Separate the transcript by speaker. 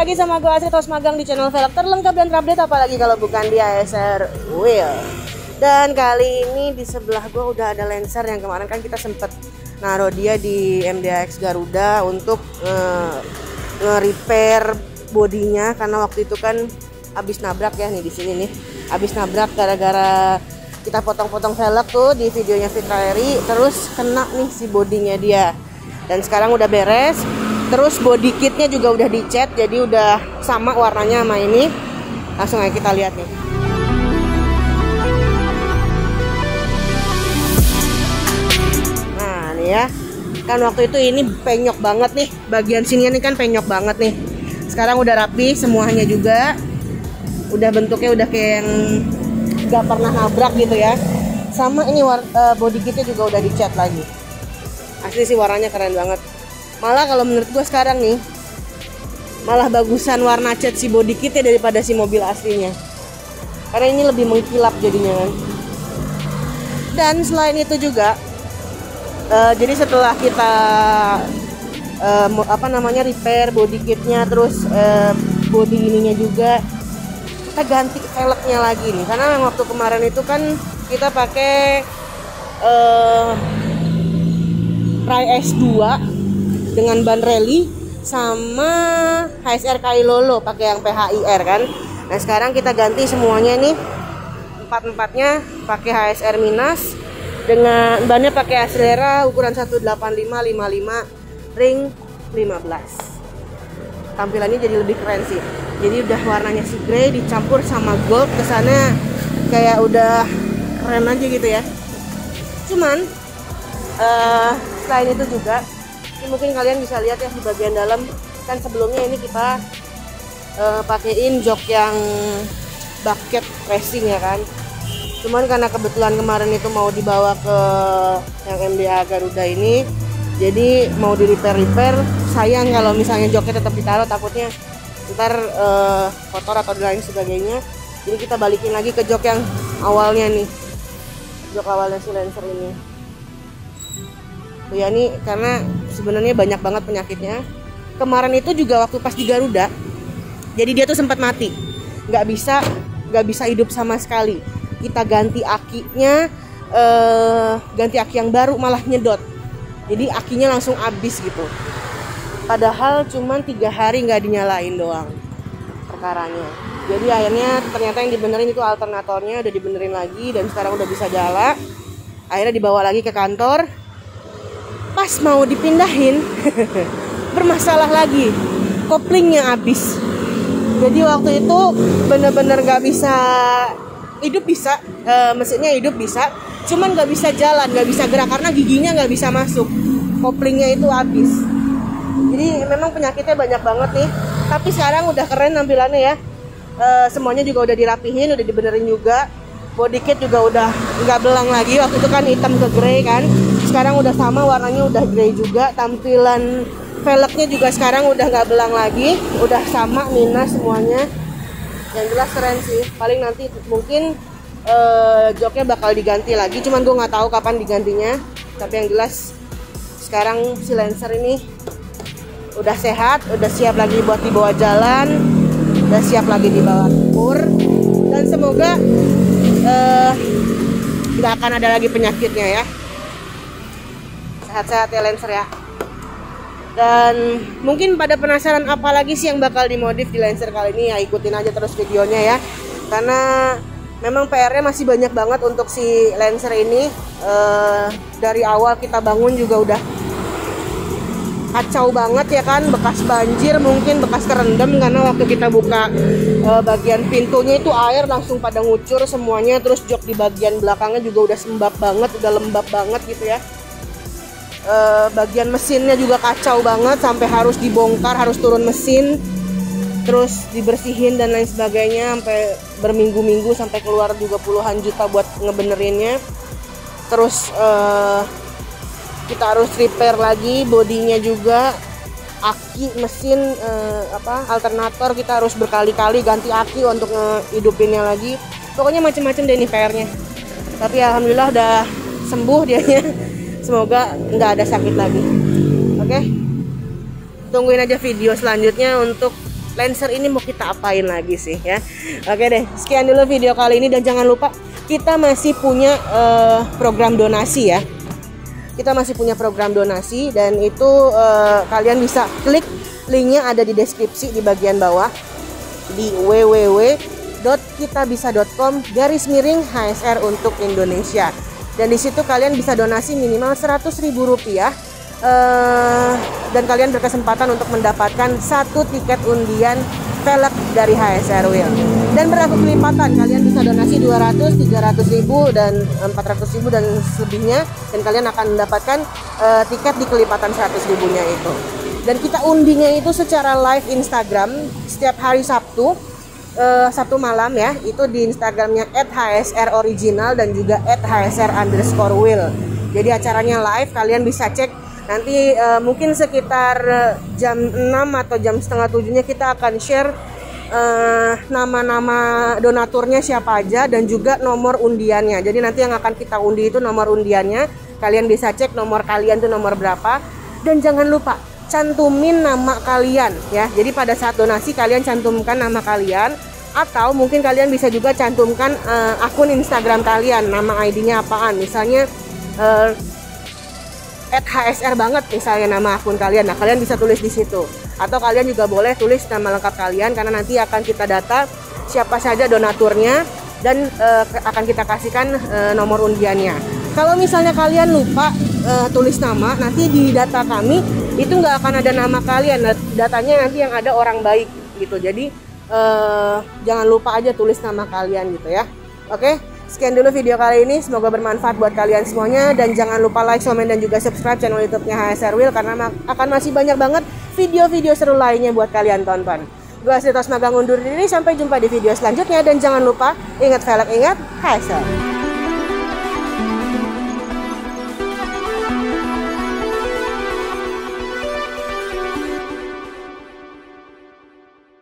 Speaker 1: lagi sama gue Asri Tos Magang di channel velg terlengkap dan terupdate, apalagi kalau bukan di ASR Wheel. Dan kali ini di sebelah gue udah ada Lancer yang kemarin kan kita sempet naruh dia di MDAX Garuda untuk nge-repair bodinya, karena waktu itu kan abis nabrak ya, nih di sini nih abis nabrak gara-gara kita potong-potong velg tuh di videonya Fitra Eri, terus kena nih si bodinya dia. Dan sekarang udah beres. Terus body kitnya juga udah dicat, jadi udah sama warnanya sama ini. Langsung aja kita lihat nih. Nah nih ya, kan waktu itu ini penyok banget nih, bagian sini nih kan penyok banget nih. Sekarang udah rapi semuanya juga, udah bentuknya udah kayak yang gak pernah nabrak gitu ya. Sama ini body kitnya juga udah dicat lagi. Asli sih warnanya keren banget. Malah kalau menurut gue sekarang nih, malah bagusan warna cat si body kitnya daripada si mobil aslinya, karena ini lebih mengkilap jadinya kan. Dan selain itu juga jadi setelah kita repair body kitnya, terus body ininya juga kita ganti velgnya lagi nih, karena waktu kemarin itu kan kita pakai Pry S2 dengan ban rally sama HSR Kailolo pakai yang PHIR kan. Nah sekarang kita ganti semuanya nih, empat-empatnya pakai HSR minus dengan bannya pakai Acelera ukuran 185/55 ring 15. Tampilannya jadi lebih keren sih. Jadi udah warnanya si grey dicampur sama gold, kesannya kayak udah keren aja gitu ya. Cuman selain itu juga mungkin kalian bisa lihat ya di bagian dalam, kan sebelumnya ini kita pakein jok yang bucket racing ya kan. Cuman karena kebetulan kemarin itu mau dibawa ke yang MDA Garuda ini, jadi mau di repair, sayang kalau misalnya joknya tetap ditaruh, takutnya ntar kotor atau lain sebagainya. Jadi kita balikin lagi ke jok yang awalnya nih, jok awalnya si Lancer ini. Ya nih, karena sebenarnya banyak banget penyakitnya. Kemarin itu juga waktu pas di Garuda, jadi dia tuh sempat mati, nggak bisa hidup sama sekali. Kita ganti akinya, ganti aki yang baru malah nyedot, jadi akinya langsung habis gitu. Padahal cuman 3 hari nggak dinyalain doang perkaranya. Jadi akhirnya ternyata yang dibenerin itu alternatornya udah dibenerin lagi, dan sekarang udah bisa jalan. Akhirnya dibawa lagi ke kantor. Pas mau dipindahin bermasalah lagi, koplingnya habis. Jadi waktu itu bener-bener gak bisa hidup, bisa mesinnya hidup bisa, cuman gak bisa jalan, gak bisa gerak karena giginya gak bisa masuk, koplingnya itu habis. Jadi memang penyakitnya banyak banget nih. Tapi sekarang udah keren tampilannya ya. Semuanya juga udah dirapihin, udah dibenerin juga. Body kit juga udah nggak belang lagi, waktu itu kan hitam ke grey kan. Sekarang udah sama, warnanya udah grey juga. Tampilan velgnya juga sekarang udah nggak belang lagi, udah sama minus semuanya. Yang jelas keren sih. Paling nanti mungkin joknya bakal diganti lagi, cuman gue nggak tahu kapan digantinya. Tapi yang jelas sekarang si Lancer ini udah sehat, udah siap lagi buat dibawa jalan, udah siap lagi dibawa tempur. Dan semoga nggak akan ada lagi penyakitnya ya. Sehat-sehat ya Lancer ya. Dan mungkin pada penasaran apa lagi sih yang bakal dimodif di Lancer kali ini, ya ikutin aja terus videonya ya. Karena memang PR-nya masih banyak banget untuk si Lancer ini. Dari awal kita bangun juga udah kacau banget ya kan, bekas banjir, mungkin bekas kerendam karena waktu kita buka bagian pintunya itu air langsung pada ngucur semuanya. Terus jok di bagian belakangnya juga udah sembab banget, udah lembab banget gitu ya. Bagian mesinnya juga kacau banget, sampai harus dibongkar, harus turun mesin, terus dibersihin dan lain sebagainya, sampai berminggu-minggu, sampai keluar juga puluhan juta buat ngebenerinnya. Terus kita harus repair lagi bodinya juga, aki, mesin, alternator kita harus berkali-kali ganti aki untuk ngehidupinnya lagi. Pokoknya macam-macam deh nih PR-nya. Tapi alhamdulillah udah sembuh dianya. Semoga nggak ada sakit lagi. Oke, tungguin aja video selanjutnya untuk Lancer ini mau kita apain lagi sih ya. Oke deh, sekian dulu video kali ini, dan jangan lupa kita masih punya program donasi ya. Kita masih punya program donasi, dan itu kalian bisa klik linknya, ada di deskripsi di bagian bawah di www.kitabisa.com/HSR untuk Indonesia. Dan di situ kalian bisa donasi minimal Rp100.000, dan kalian berkesempatan untuk mendapatkan 1 tiket undian velg dari HSR Wheel. Dan berlaku kelipatan, kalian bisa donasi 200, 300.000 dan 400.000 dan selebihnya, dan kalian akan mendapatkan tiket di kelipatan 100.000-nya itu. Dan kita undinya itu secara live Instagram setiap hari Sabtu, Sabtu malam ya, itu di Instagramnya @HSRoriginal dan juga @HSR_wheel. Jadi acaranya live, kalian bisa cek. Nanti mungkin sekitar jam 6 atau jam setengah 7-nya kita akan share nama-nama donaturnya siapa aja, dan juga nomor undiannya. Jadi nanti yang akan kita undi itu nomor undiannya. Kalian bisa cek nomor kalian tuh nomor berapa. Dan jangan lupa cantumin nama kalian ya. Jadi pada saat donasi kalian cantumkan nama kalian, atau mungkin kalian bisa juga cantumkan akun Instagram kalian, nama ID-nya apaan. Misalnya @HSR banget misalnya nama akun kalian. Nah, kalian bisa tulis di situ. Atau kalian juga boleh tulis nama lengkap kalian, karena nanti akan kita data siapa saja donaturnya, dan akan kita kasihkan nomor undiannya. Kalau misalnya kalian lupa tulis nama, nanti di data kami itu nggak akan ada nama kalian. Datanya nanti yang ada orang baik gitu. Jadi jangan lupa aja tulis nama kalian gitu ya. Oke, sekian dulu video kali ini. Semoga bermanfaat buat kalian semuanya, dan jangan lupa like, komen, dan juga subscribe channel YouTube-nya HSR Wheel, karena akan masih banyak banget video-video seru lainnya buat kalian tonton. Gua Astri Tosmagang undur diri, sampai jumpa di video selanjutnya, dan jangan lupa ingat velg, ingat HSR.